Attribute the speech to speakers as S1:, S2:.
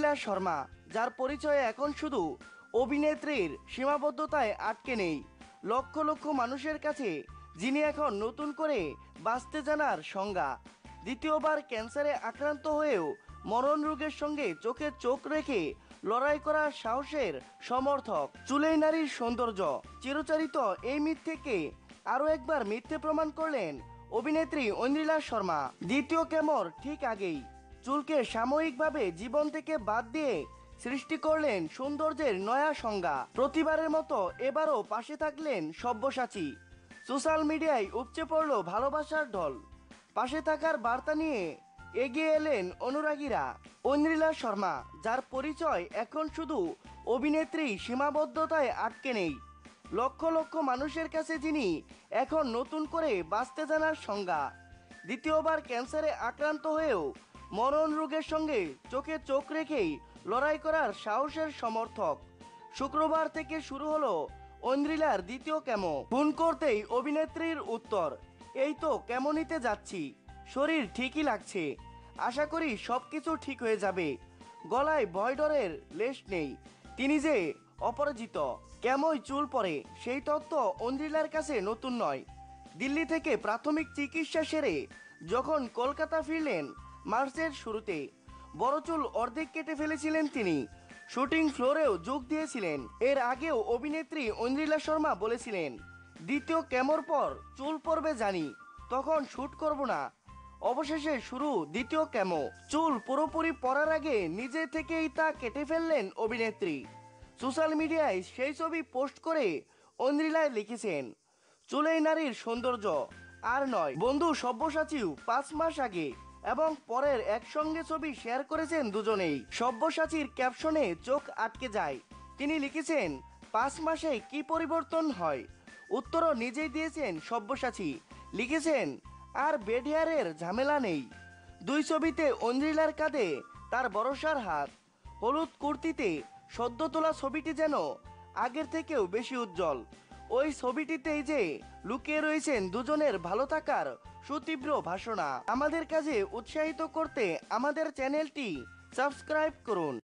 S1: ঐন্দ্রিলা শর্মা, যার পরিচয় এখন শুধু অভিনেত্রীর সীমাবদ্ধতায় আটকে নেই। লক্ষ লক্ষ মানুষের কাছে যিনি এখন নতুন করে বাঁচতে জানার সংজ্ঞা। দ্বিতীয়বার ক্যান্সারে আক্রান্ত হয়েও মরণ রোগের সঙ্গে চোখে চোখ রেখে লড়াই করার সাহসের সমর্থক। চুলেই নারীর সৌন্দর্য, চিরচরিত এই মিথ্যেকে আরও একবার মিথ্যে প্রমাণ করলেন অভিনেত্রী ঐন্দ্রিলা শর্মা। দ্বিতীয় কেমোর ঠিক আগেই চুলকে সাময়িকভাবে জীবন থেকে বাদ দিয়ে সৃষ্টি করলেন সৌন্দর্যের নয়া সংজ্ঞা। প্রতিবারের মতো এবারও পাশে থাকলেন সব্যসাচী। সোশ্যাল মিডিয়ায় উপচে পড়ল ভালোবাসার ঢল। পাশে থাকার বার্তা নিয়ে এগিয়ে এলেন অনুরাগীরা। ঐন্দ্রিলা শর্মা, যার পরিচয় এখন শুধু অভিনেত্রী সীমাবদ্ধতায় আটকে নেই। লক্ষ লক্ষ মানুষের কাছে যিনি এখন নতুন করে বাঁচতে জানার সংজ্ঞা। দ্বিতীয়বার ক্যান্সারে আক্রান্ত হয়েও মরণ রোগের সঙ্গে চোখে চোখ রেখেই লড়াই করার সাহসের সমর্থক। শুক্রবার থেকে শুরু হলো ঐন্দ্রিলার দ্বিতীয় কেমো। ফোন করতেই অভিনেত্রীর উত্তর, এই তো কেমো নিতে যাচ্ছি, শরীর ঠিকই লাগছে, আশা করি সব কিছু ঠিক হয়ে যাবে। গলায় ভয় ডরের লেশ নেই, তিনি যে অপরাজিত। কেমোয় চুল পড়ে সেই তথ্য ঐন্দ্রিলার কাছে নতুন নয়। দিল্লি থেকে প্রাথমিক চিকিৎসা সেরে যখন কলকাতা ফিরলেন মার্চের শুরুতে, বড় চুল অর্ধেক কেটে ফেলেছিলেন তিনি। শুটিং ফ্লোরেও যোগ দিয়েছিলেন। এর আগেও অভিনেত্রী ঐন্দ্রিলা শর্মা বলেছিলেন, দ্বিতীয় কেমোর পর চুল পড়বে জানি, তখন শুট করব না। অবশেষে শুরু দ্বিতীয় কেমো। চুল পুরোপুরি পড়ার আগে নিজে থেকেই তা কেটে ফেললেন অভিনেত্রী। সোশ্যাল মিডিয়ায় সেই ছবি পোস্ট করে ঐন্দ্রিলায় লিখেছেন, চুলেই নারীর সৌন্দর্য আর নয়। বন্ধু সব্যসাচীও 5 মাস আগে এবং পরের একসঙ্গে ছবি শেয়ার করেছেন দুজনেই। সব্যসাচীর ক্যাপশনে চোখ আটকে যায়। তিনি লিখেছেন, 5 মাসে কি পরিবর্তন হয়। উত্তরও নিজেই দিয়েছেন সব্যসাচী, লিখেছেন, আর বেড হেয়ারের ঝামেলা নেই। দুই ছবিতে ঐন্দ্রিলার কাঁধে তার ভরসার হাত। হলুদ কুর্তিতে সদ্য তোলা ছবিটি যেন আগের থেকেও বেশি উজ্জ্বল। ওই ছবিটিতেই যে লুকিয়ে রয়েছেন দুজনের ভালো থাকার সুতীব্র ভাষণা। আমাদের কাজে উৎসাহিত করতে আমাদের চ্যানেলটি সাবস্ক্রাইব করুন।